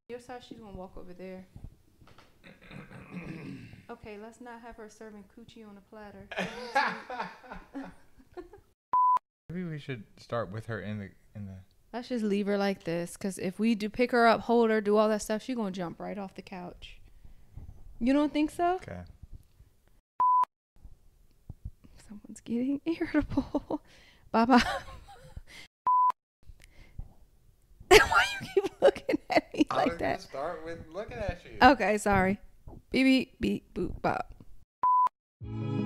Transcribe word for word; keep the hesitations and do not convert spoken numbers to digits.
Your side, she's gonna walk over there. Okay, let's not have her serving coochie on a platter. Maybe we should start with her in the in the. Let's just leave her like this, because if we do pick her up, hold her, do all that stuff, she's gonna jump right off the couch. You don't think so? Okay. Someone's getting irritable. Bye bye. Why you keep looking at me like I was that? gonna start with looking at you. Okay, sorry. Beep beep beep boop bop.